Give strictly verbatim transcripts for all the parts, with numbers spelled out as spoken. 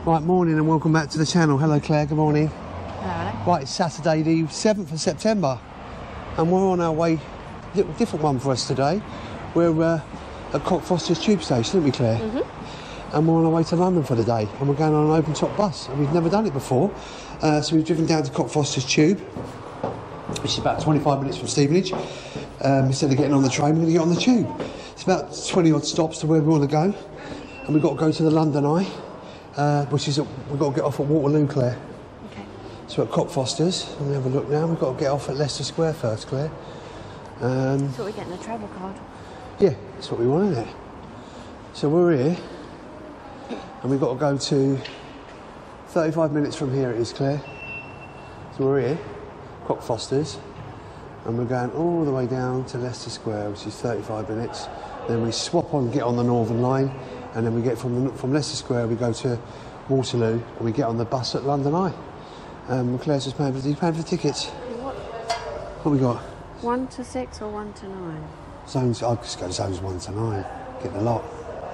Right, morning and welcome back to the channel. Hello Claire, good morning. Hello. Right, it's Saturday the seventh of September and we're on our way, little different one for us today. We're uh, at Cockfosters tube station, aren't we Claire? Mm-hmm. And we're on our way to London for the day and we're going on an open top bus and we've never done it before. Uh, so we've driven down to Cockfosters tube, which is about twenty-five minutes from Stevenage. Um, instead of getting on the train, we're going to get on the tube. It's about twenty odd stops to where we want to go and we've got to go to the London Eye. Uh, which is, at, we've got to get off at Waterloo, Claire. Okay. So at Cockfosters, let me have a look now. We've got to get off at Leicester Square first, Claire. Um, So we're getting a travel card. yeah, that's what we want, isn't it? So we're here, and we've got to go to thirty-five minutes from here. It is, Claire. So we're here, Cockfosters, and we're going all the way down to Leicester Square, which is thirty-five minutes. Then we swap on, get on the Northern Line. And then we get from the, from Leicester Square, we go to Waterloo, and we get on the bus at London Eye. Um, Claire's just paying for, you paying for tickets? What? What we got? One to six or one to nine? Zones, I'll just go to zones one to nine, get the lot.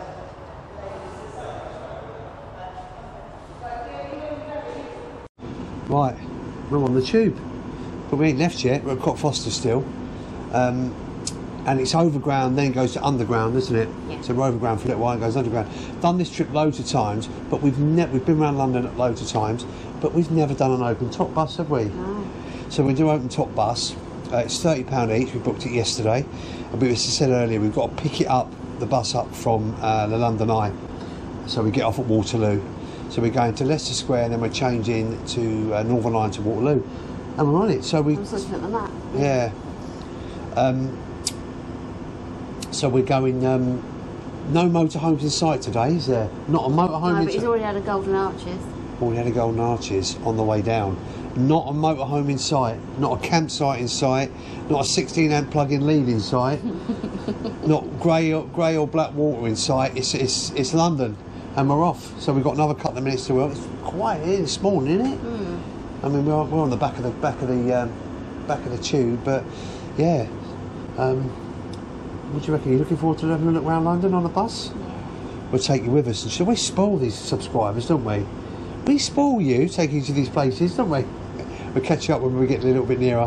Right, we're on the tube, but we ain't left yet, we're at Cockfosters still. Um, and it's overground, then it goes to underground, isn't it? Yeah. So we're overground for a little while, it goes underground. Done this trip loads of times, but we've never we've been around London loads of times, but we've never done an open top bus, have we? No. So we do open top bus. Uh, it's thirty pounds each. We booked it yesterday, and we, as I said earlier, we've got to pick it up, the bus up from uh, the London Eye. So we get off at Waterloo. So we're going to Leicester Square, and then we're changing to uh, Northern Line to Waterloo, and we're on it. So we. I was looking at the map. Yeah. Um, So we're going, um, no motorhomes in sight today, is there? Not a motorhome No, in but he's sight. already had a Golden Arches. Already had a Golden Arches on the way down. Not a motorhome in sight, not a campsite in sight, not a sixteen amp plug-in lead in sight, not grey or, grey or black water in sight. It's, it's, it's London and we're off. So we've got another couple of minutes to work. It's quiet here this morning, isn't it? Mm. I mean, we're, we're on the back of the back of the um, back of the tube, but yeah. Um, What do you reckon? Are you looking forward to having a look around London on the bus? Yeah. We'll take you with us. And should we spoil these subscribers, don't we? We spoil you taking you to these places, don't we? We'll catch you up when we get a little bit nearer.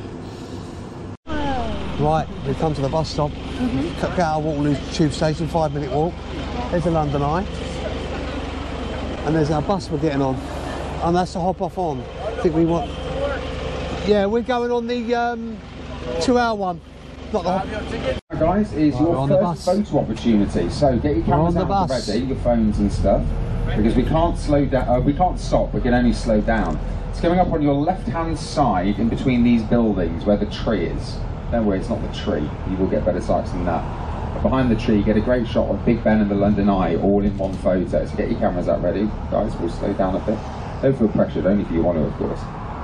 Whoa. Right, we've come to the bus stop. Mm-hmm. Get out of Waterloo tube station, five minute walk. There's the London Eye. And there's our bus we're getting on. And that's to hop off on. I think we want... Yeah, we're going on the um, two hour one. Not the hop... Guys, is right, your first photo opportunity. So get your cameras out ready, your phones and stuff, because we can't slow down. Uh, we can't stop. We can only slow down. It's coming up on your left-hand side, in between these buildings, where the tree is. Don't worry, it's not the tree. You will get better sights than that. But behind the tree, you get a great shot of Big Ben and the London Eye, all in one photo. So get your cameras out ready, guys. We'll slow down a bit. Don't feel pressured. Only if you want to, of course.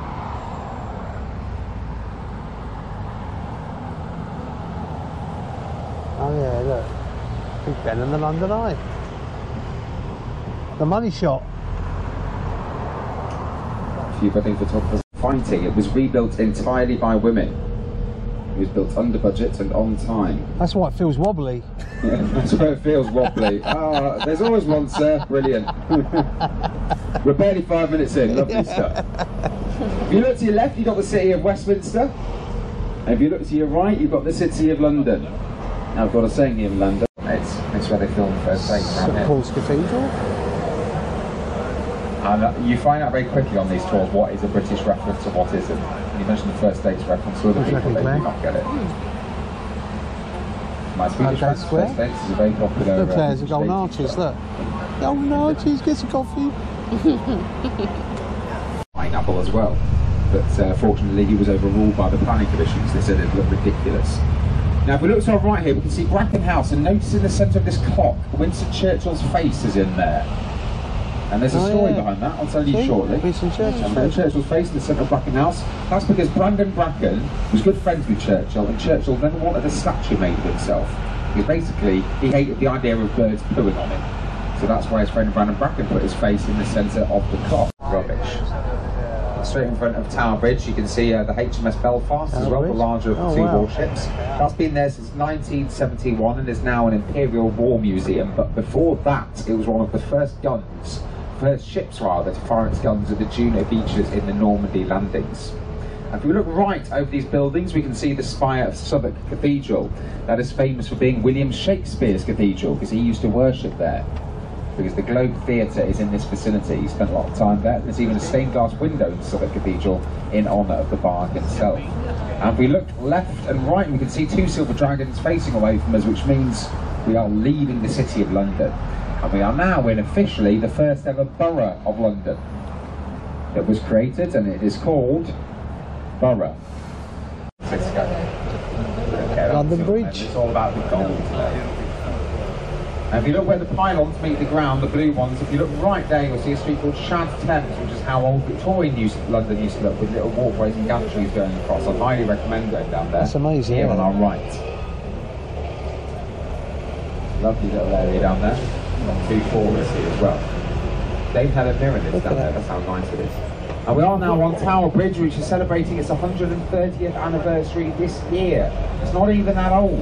Oh yeah, look. Big Ben and the London Eye. The money shot. A few budding photographers fighting. It was rebuilt entirely by women. It was built under budget and on time. That's why it feels wobbly. Yeah, that's where it feels wobbly. Ah, there's always one, sir. Brilliant. We're barely five minutes in. Lovely stuff. If you look to your left, you've got the city of Westminster. And if you look to your right, you've got the city of London. Now, I've got a saying here in London. It's, it's where they filmed First Dates around Saint here. Paul's Cathedral. And uh, you find out very quickly on these tours what is a British reference and what isn't. When you mention the First Dates reference to other What do you people, they reckon, do not get it. My Swedish Okay, friends, Square. First Dates is a very popular... Look, uh, there's the Golden dating Arches, spot. look. Golden Arches, get some coffee. Pineapple as well. But uh, fortunately he was overruled by the planning commissions. They said it looked ridiculous. Now if we look to our right here, we can see Bracken House, and notice in the centre of this clock, Winston Churchill's face is in there. And there's a Oh, story yeah. behind that, I'll tell you See? shortly. Winston Churchill. And then Churchill's face in the centre of Bracken House. That's because Brandon Bracken was good friends with Churchill, and Churchill never wanted a statue made of himself. Because basically, he hated the idea of birds pooing on him. So that's why his friend Brandon Bracken put his face in the centre of the clock. Rubbish. Straight in front of Tower Bridge, you can see uh, the H M S Belfast Tower as well, Bridge? the larger of the Oh, two wow. warships. That's been there since nineteen seventy-one and is now an Imperial War Museum, but before that, it was one of the first guns first ships rather, to fire its guns at the Juno beaches in the Normandy landings. And if we look right over these buildings, we can see the spire of Southwark Cathedral. That is famous for being William Shakespeare's cathedral, because he used to worship there. Because the Globe Theatre is in this vicinity. He spent a lot of time there. There's even a stained glass window in Southwark Cathedral in honour of the bard himself. And if we look left and right, we can see two silver dragons facing away from us, which means we are leaving the City of London. And we are now in officially the first ever borough of London that was created, and it is called Borough. Okay, London Bridge. It's all about the gold today. And if you look where the pylons meet the ground, the blue ones, if you look right there, you'll see a street called Shad Thames, which is how old Victorian used, London used to look, with little walkways and gantries going across. I highly recommend going down there. That's amazing. Here on our right. Lovely little area down there. Got two forwards here as well. They've had a mirror this down there, that's how nice it is. And we are now on Tower Bridge, which is celebrating its one hundred thirtieth anniversary this year. It's not even that old.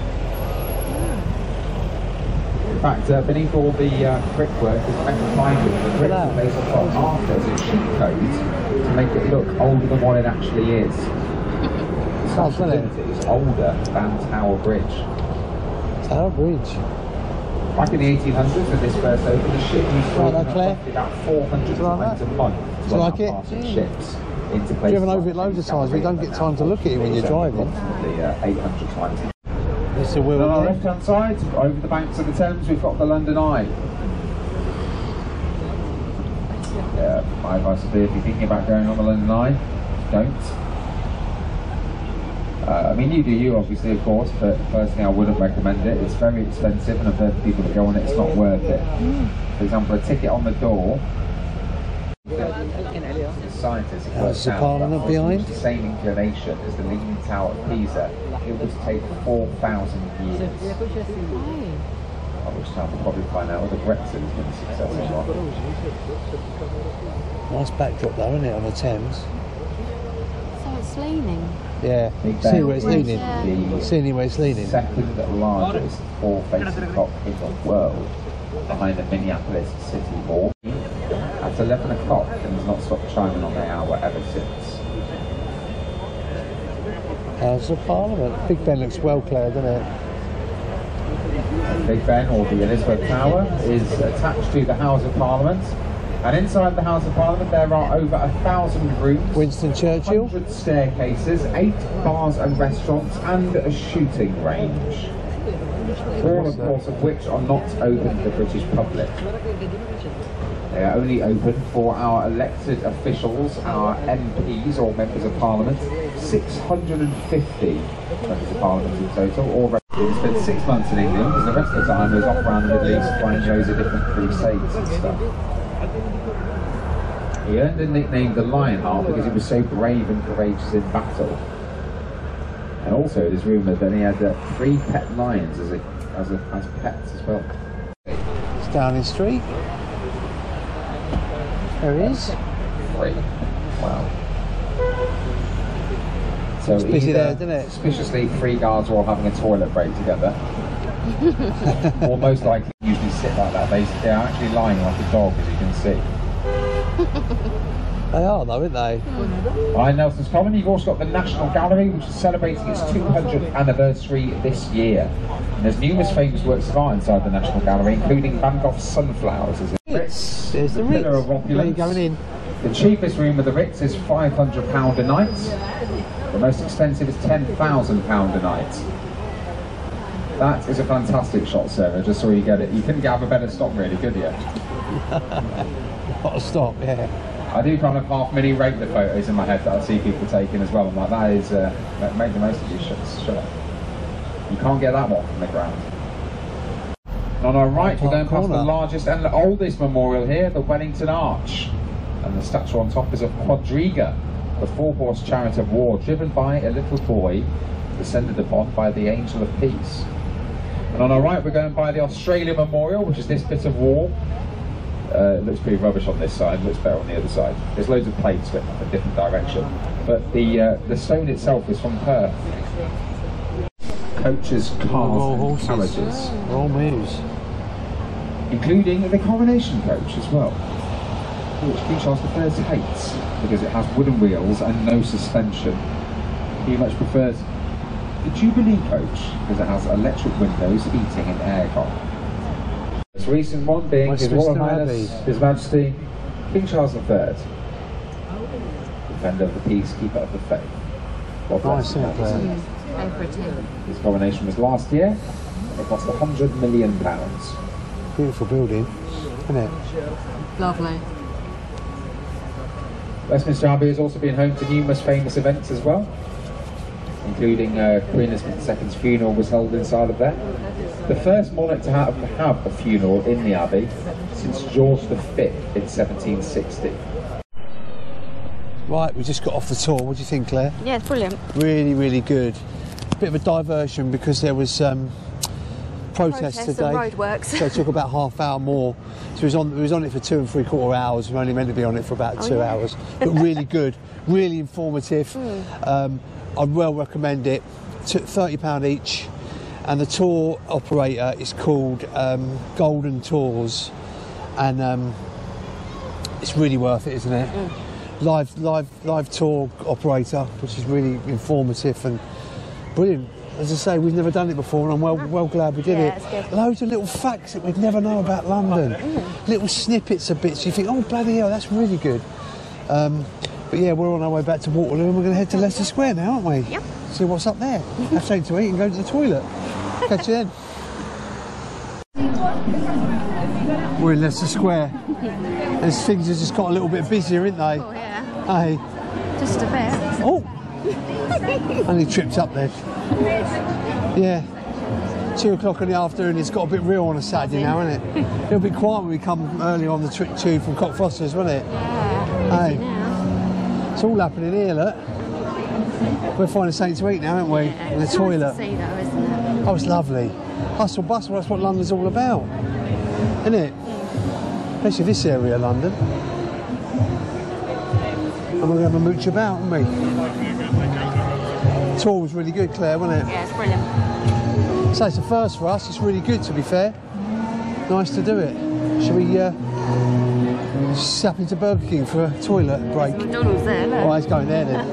In fact, uh, beneath all the uh, brickwork is metal fibers. The bricks that they put on after as a sheet code to make it look older than what it actually is. Such it is older than Tower Bridge. Tower Bridge. Back in the eighteen hundreds, when this first opened, the ship used to Right, open that, Claire? up about four hundred times a month. Do you like it? Passing ships into I've driven over it loads of times, but you don't get time to look at it when you're driving. Approximately uh, eight hundred times. This is a wheel. And on our left hand side, over the banks of the Thames, we've got the London Eye. Yeah, my advice would be, if you're thinking about going on the London Eye, don't. Uh, I mean, you do you, obviously, of course, but personally I wouldn't recommend it. It's very expensive, and I've heard people that go on it, it's not worth it. For example, a ticket on the door, scientists have There's the Parliament behind. The same inclination as the Leaning Tower of Pisa. It would take four thousand years. At which time we'll probably find out whether Brexit has been a success or not. Nice backdrop though, isn't it, on the Thames? So it's leaning. Yeah, Big see Ben where it's leaning. Yeah. See where it's leaning. Second largest four-facing cockpit in the world, behind the Minneapolis City Hall. At eleven o'clock, and has not stopped chiming on the hour ever since. House of Parliament. Big Ben looks well cleared, doesn't it? Big Ben, or the Elizabeth Tower, is attached to the House of Parliament. And inside the House of Parliament there are over a thousand rooms, Winston Churchill, one hundred staircases, eight bars and restaurants, and a shooting range. All, of course, of which are not open to the British public. They are only open for our elected officials, our M Ps or members of Parliament, six hundred fifty members of Parliament in total. Or he spent six months in England, because the rest of the time he was off around the Middle East finding loads of different crusades and stuff. He earned the nickname the Lionheart because he was so brave and courageous in battle. And also it is rumoured that he had uh, three pet lions as, a, as, a, as pets as well. it's Downing Street. There he is. Three. Wow. So It's busy either, there, isn't it? suspiciously, three guards are all having a toilet break together. Or most likely usually sit like that. They, they're actually lying like a dog, as you can see. They are though, aren't they? Behind Nelson's Common, you've also got the National Gallery, which is celebrating its two hundredth anniversary this year. And there's numerous famous works of art inside the National Gallery, including Van Gogh's Sunflowers. As a Ritz, There's the the Ritz. pillar of Where are you opulence. going in? The cheapest room of the Ritz is five hundred pounds a night. The most expensive is ten thousand pounds a night. That is a fantastic shot, Sarah, just so you get it. You couldn't have a better stop really, could you? What a stop, yeah. I do kind of half mini rate the photos in my head that I see people taking as well. I'm like, that is, uh, make the most of these shots. Shot. You can't get that one from the ground. And on our right, we're going past the largest and the oldest memorial here, the Wellington Arch. And the statue on top is of Quadriga, the four-horse chariot of war, driven by a little boy, descended upon by the Angel of Peace. And on our right, we're going by the Australia Memorial, which is this bit of wall. Uh, it looks pretty rubbish on this side, looks better on the other side. There's loads of plates going up a different direction. But the uh, the stone itself is from Perth. Coaches, cars and carriages. Royal moves. Including the coronation coach as well. which King Charles the Third hates because it has wooden wheels and no suspension. He much prefers the Jubilee coach because it has electric windows, heating and aircon. This recent one being His Royal Highness, His Majesty, King Charles the Third, defender of the peace, keeper of the faith. God bless him. His coronation was last year. It cost a hundred million pounds. Beautiful building, isn't it? Lovely. Westminster Abbey has also been home to numerous famous events as well, including uh, Queen Elizabeth the Second's funeral was held inside of there. The first monarch to have, to have a funeral in the Abbey since George the Fifth in seventeen sixty. Right, we just got off the tour. What do you think, Claire? Yeah, it's brilliant. Really, really good. Bit of a diversion because there was um, protest Protests today. and roadworks. So it took about half hour more. So it was on, it was on it for two and three quarter hours. We were only meant to be on it for about oh, two yeah. hours. But really good, really informative. Mm. Um, I'd well recommend it. Took thirty pounds each. And the tour operator is called um, Golden Tours. And um, it's really worth it, isn't it? Mm. Live, live, live tour operator, which is really informative and brilliant. As I say, we've never done it before, and I'm well, well glad we did yeah, it. It's good. Loads of little facts that we'd never know about London. Mm. Little snippets of bits. You think, oh bloody hell, that's really good. Um, but yeah, we're on our way back to Waterloo, and we're going to head to Leicester Square now, aren't we? Yep. See what's up there. Have something to eat and go to the toilet. Catch you then. We're in Leicester Square. These things have just got a little bit busier, ain't they? Oh yeah. Hey. Just a bit. Oh. Only tripped up then. Yeah. Two o'clock in the afternoon, it's got a bit real on a Saturday now, isn't it? It'll be quiet when we come early on the trick tube from Cockfosters, won't it? Yeah. Hey. Now. It's all happening here, look. We're finding something to eat now, aren't we? Yeah. In the It's toilet. nice to see though, isn't it? Oh, it's lovely. Hustle bustle, that's what London's all about. Isn't it? Especially this area of London. And we're going to have a mooch about, aren't we? The tour was really good, Claire, wasn't it? Yeah, it's brilliant. So it's a first for us. It's really good, to be fair. Nice to do it. Shall we uh, sap into Burger King for a toilet break? McDonald's there, look. Oh, it's going there then.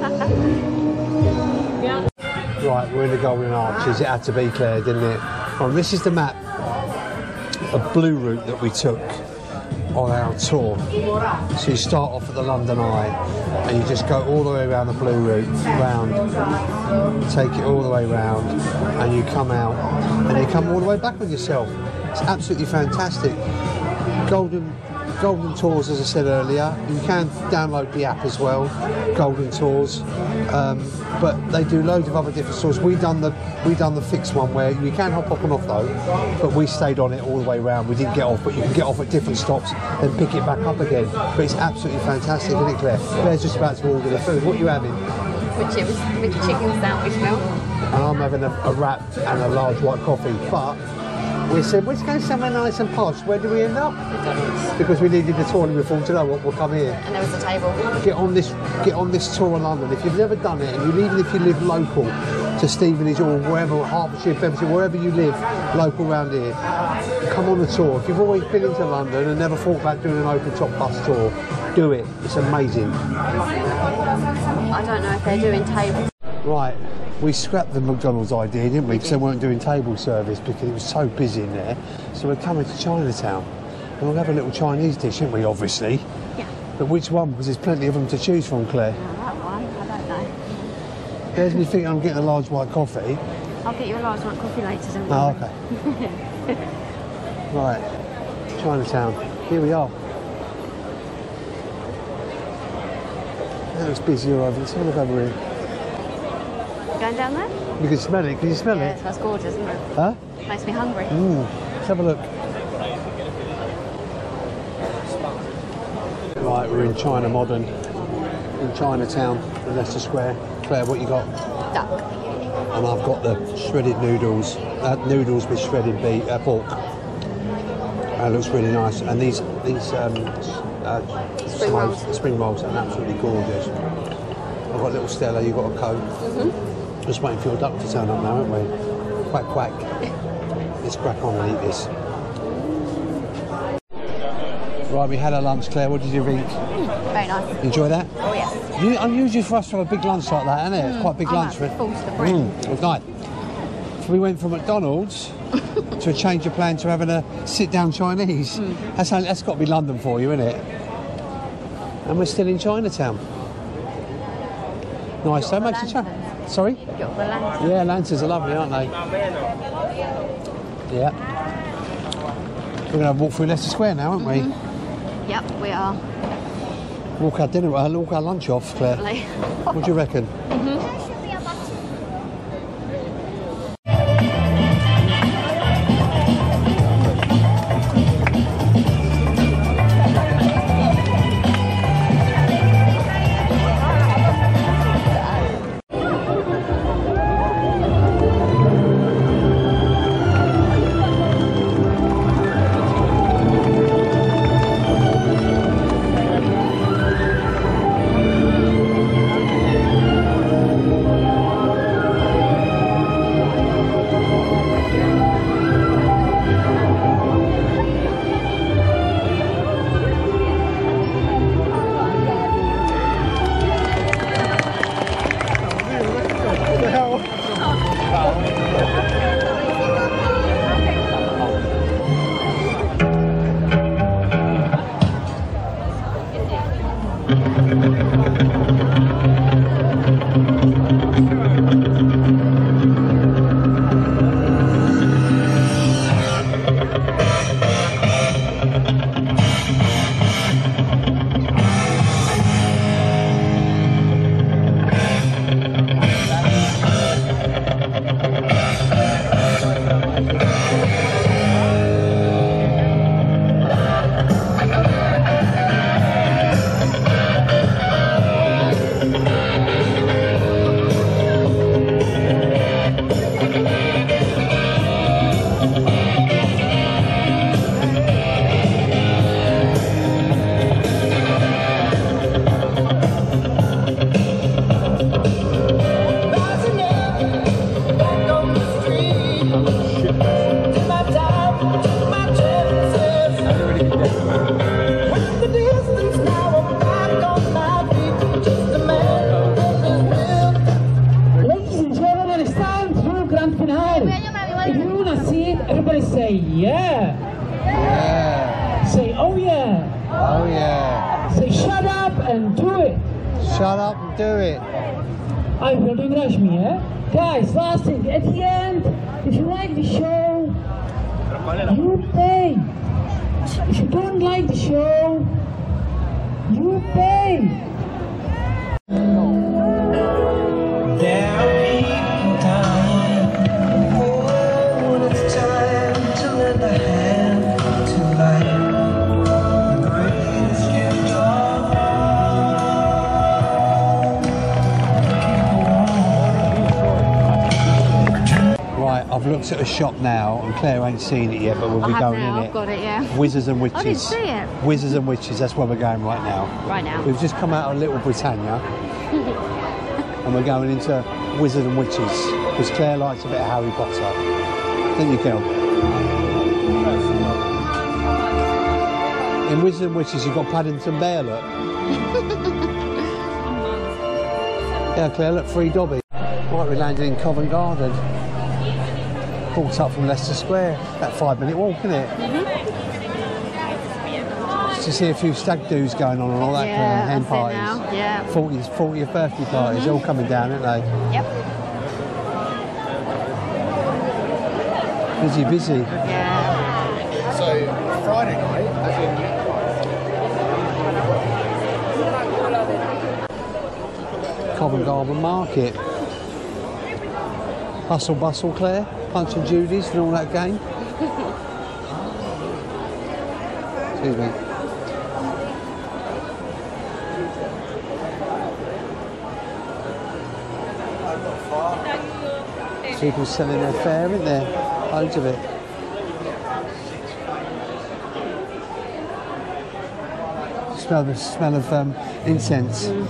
Right, we're in the Golden Arches. It had to be, Claire, didn't it? Right, this is the map, a blue route that we took on our tour. So you start off at the London Eye and you just go all the way around the blue route, round, take it all the way round, and you come out and you come all the way back with yourself. It's absolutely fantastic. Golden Golden Tours, as I said earlier. You can download the app as well, Golden Tours. Um, but they do loads of other different tours. We done the we done the fixed one where you can hop up and off though, but we stayed on it all the way round. We didn't get off, but you can get off at different stops and pick it back up again. But it's absolutely fantastic, isn't it, Claire? Claire's just about to order the food. What are you having? With chips, with chicken sandwich milk. And I'm having a, a wrap and a large white coffee. But we said, let's go somewhere nice and posh. Where do we end up? McDonald's. Because we needed the tour and we thought, you know what, we'll come here. And there was a table. Get on this get on this tour of London. If you've never done it, and you, even if you live local to Stevenage or wherever, Hertfordshire, Bedfordshire, wherever you live, local around here, come on the tour. If you've always been into London and never thought about doing an open top bus tour, do it. It's amazing. I don't know if they're doing tables. Right, we scrapped the McDonald's idea, didn't we? Because they weren't doing table service because it was so busy in there. So we're coming to Chinatown and we'll have a little Chinese dish, didn't we, obviously? Yeah. But which one? Because there's plenty of them to choose from, Claire. Oh, that one, I don't know. There's me thinking I'm getting a large white coffee. I'll get you a large white coffee later, don't Oh, worry. okay. Right, Chinatown. Here we are. That looks busier over there. Let's have a look over here. Going down there? You can smell it. Can you smell Yeah, it? it smells gorgeous, isn't it? Huh? Makes me hungry. Mm. Let's have a look. Right, we're in China Modern, in Chinatown, in Leicester Square. Claire, what you got? Duck. And I've got the shredded noodles, uh, noodles with shredded beef, uh, pork. That looks really nice. And these these um, uh, Spring rolls. spring rolls are absolutely gorgeous. I've got little Stella, you've got a Coke. Mm-hmm. Just waiting for your duck to turn up now, aren't we? Quack, quack. Let's crack on and eat this. Right, we had our lunch, Claire. What did you think? Mm, very nice. Enjoy that? Oh, yes. You, unusual for us to have a big lunch like that, isn't it? Mm, It's quite a big I'm lunch. like For full to the brim. Mm, it was nice. So we went from McDonald's to a change of plan to having a sit-down Chinese. Mm. That's, that's got to be London for you, isn't it? And we're still in Chinatown. Nice, so much to chat. Sorry? Got the lanterns. Yeah, lanterns are lovely, aren't they? Yeah. We're going to walk through Leicester Square now, aren't Mm-hmm. we? Yep, we are. Walk our dinner, uh, walk our lunch off, Claire. Lovely. What do you reckon? Everybody say yeah. Yeah. Say oh yeah. Oh yeah. Say shut up and do it. Shut up and do it. I will do rush me, eh? Guys, last thing, at the end, if you like the show, you pay. If you don't like the show, you pay. I've looked at a shop now, and Claire ain't seen it yet, but we'll I be have going now, in I've it. got it, yeah. Wizards and Witches. I didn't see it. Wizards and Witches, that's where we're going right now. Right now. We've just come out of Little Britannia, and we're going into Wizards and Witches, because Claire likes a bit of Harry Potter. Don't you, Kel? In Wizards and Witches, you've got Paddington Bear, look. Yeah, Claire, look, free Dobby. Right, we landed in Covent Garden. Brought up from Leicester Square. That five minute walk, isn't it? Mm-hmm. Just to see a few stag do's going on and all that yeah, kind of hen that's parties. it now. Yeah. fortieth, fortieth birthday parties, mm-hmm. all coming down, aren't they? Yep. Busy, busy. Yeah. So, Friday night, as in... Covent Garden Market. Hustle bustle, Claire. Punch and Judy's and all that game. Excuse me. People selling their fare, isn't there? Loads of it. Smell the smell of um, incense. Mm.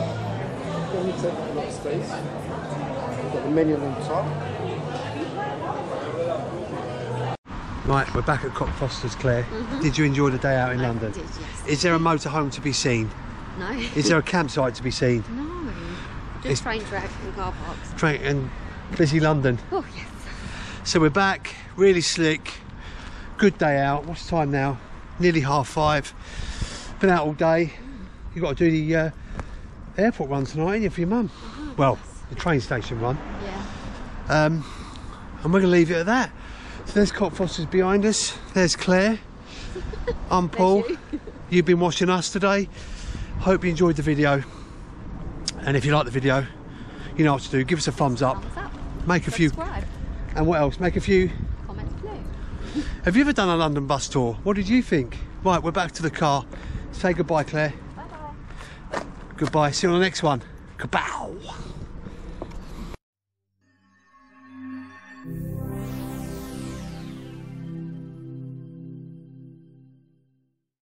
Got the menu on top. Right, we're back at Cockfosters, Claire. Mm-hmm. Did you enjoy the day out in I London? did, yes. Is there a motorhome to be seen? No. Is there a campsite to be seen? No. Just It's- train tracks and car parks. Train and busy London. Oh, yes. So we're back, really slick. Good day out. What's the time now? Nearly half five. Been out all day. You've got to do the uh, airport run tonight, ain't you, for your mum? Oh, Well, yes. the train station run. Yeah. Um, and we're going to leave it at that. So there's Cockfosters behind us. There's Claire. I'm Paul. you. You've been watching us today. Hope you enjoyed the video. And if you like the video, you know what to do. Give us a thumbs up. Thumbs up. Make a few. Subscribe. And what else? Make a few. Comment below. Have you ever done a London bus tour? What did you think? Right, we're back to the car. Say goodbye, Claire. Bye-bye. Goodbye. See you on the next one. Kabow.